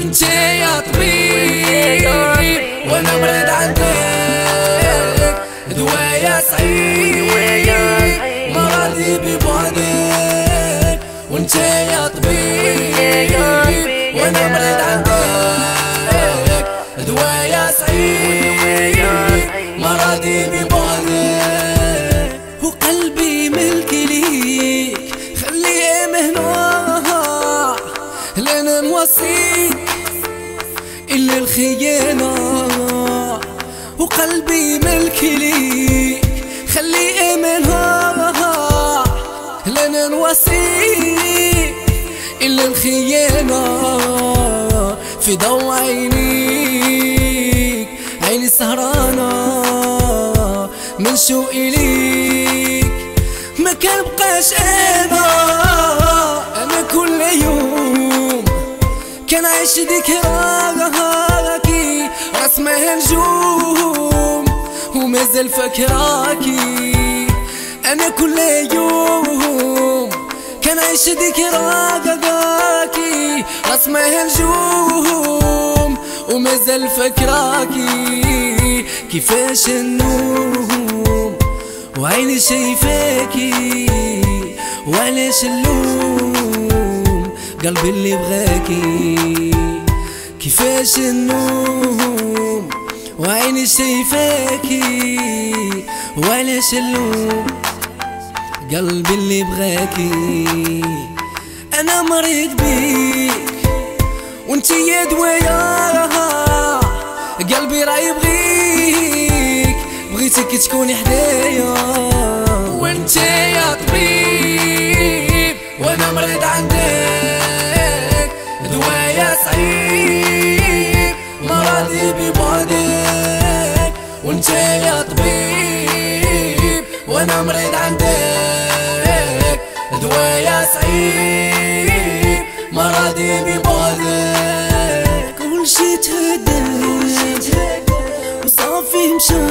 وانت يا طبيب وانا مريض عندك، دوايا سعيد مرضي ببعدك. وانت يا طبيب وانا مريض عندك، دوايا سعيد مرضي ببعدك. وقلبي ملك ليك خليه مهنوع، لنا نوصيك إلا الخيانة. وقلبي ملك ليك خليه مهنوع، لنا نوصيك إلا الخيانة. في ضو عينيك عيني سهرانة من شوقي ليك، ما كان بقاش أنا كل يوم كان عايش ذكراكي رسمها نجوم ومازال فاكراكي. أنا كل يوم كان عايش ذكراكي رسمها نجوم ومازال فاكراكي. كيفاش النوم وعيني شايفاكي، وعلاش اللوم قلبي اللي بغاكي. كيفاش النوم وعيني شايفاكي، وعلاش اللوم قلبي اللي بغاكي. انا مريض بيك وانتي يا دوايا، قلبي راه يبغيك بغيتك تكوني حدايا. وانت يا طبيب وانا مريض عندك، دوايا سعيد مرضي ببعدك. وانت يا طبيب وانا مريض عندك، دوايا سعيد مرضي ببعدك. كل شي تهدد وصافي مشى،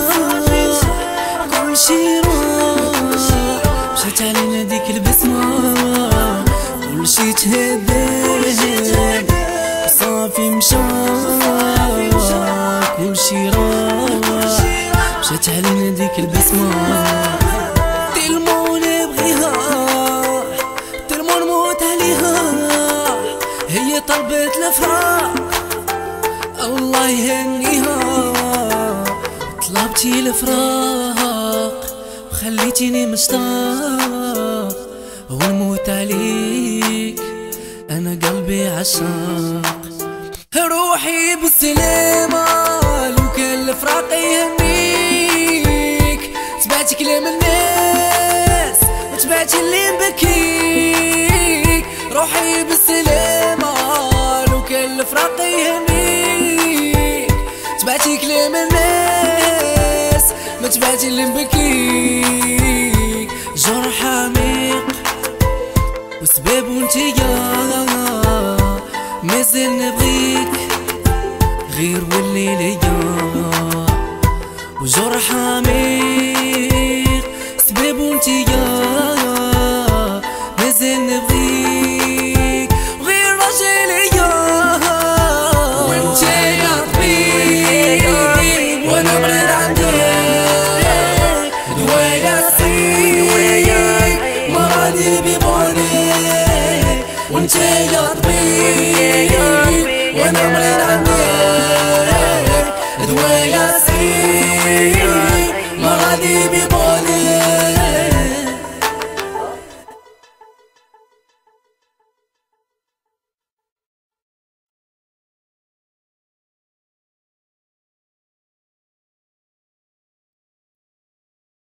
كل شي راح مشات علينا ديك البسمة. كل شي تهدد وصافي مشى، كل شي راح مشات علينا ديك البسمة. تلمو نبغيها تلمو نموت عليها، هي طلبت الفراق الله يهنيها. طلبتي الفراق وخليتيني مشتاق، ونموت عليك انا قلبي عشاق. روحي بالسلامة لو كان الفراق يهنيك، تبعتي كلام الناس وتبعتي اللي مبكيك. روحي بالسلامة لو كان الفراق يهنيك، تبعتي كلام الناس ما تبعتي اللي مبكيك. جرح عميق وسباب وانتيا مازال نبغيك غير واللي ليا. وجرح عميق سباب وانتيا مازال نبغيك غير راجليا. وانت يا طبيب وانا مريض عندك، دوايا سعيد مرضي ببعدك. وانت يا طبيب وانا مريض عندك، دوايا سعيد مرضي ببعدك.